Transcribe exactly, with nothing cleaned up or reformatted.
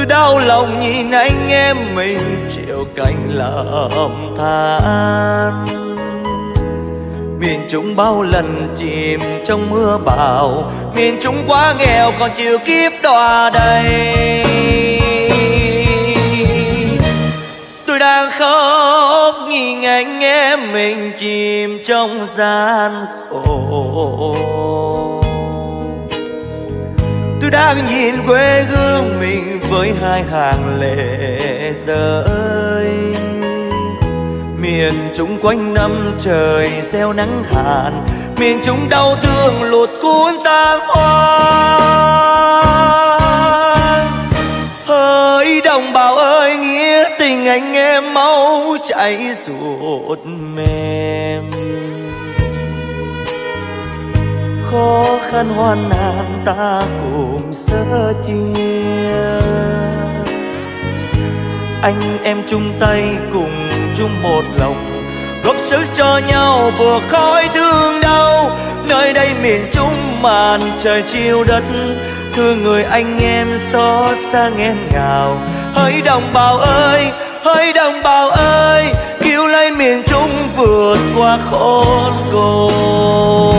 đau lòng nhìn anh em mình chịu cảnh lầm than. Miền Trung bao lần chìm trong mưa bão, miền Trung quá nghèo còn chịu kiếp đọa đầy. Tôi đang khóc nhìn anh em mình chìm trong gian khổ. Tôi đang nhìn quê hương mình với hai hàng lệ rơi. Miền Trung quanh năm trời gieo nắng hạn, miền Trung đau thương lụt cuốn tang hoang. Hỡi đồng bào ơi, nghĩa tình anh em máu chảy ruột mềm. Khó khăn hoạn nạn ta cùng sẻ chia, anh em chung tay cùng chung một lòng, góp sức cho nhau vượt khỏi thương đau. Nơi đây miền Trung màn trời chiều đất, thương người anh em xót xa nghẹn ngào. Hỡi đồng bào ơi, hỡi đồng bào ơi, cứu lấy miền Trung vượt qua khốn cùng.